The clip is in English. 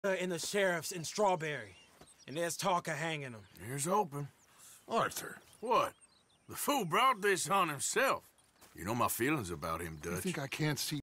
in the sheriff's in Strawberry, and there's talk of hanging him. Here's hoping. Arthur, what? The fool brought this on himself. You know my feelings about him, Dutch. You think I can't see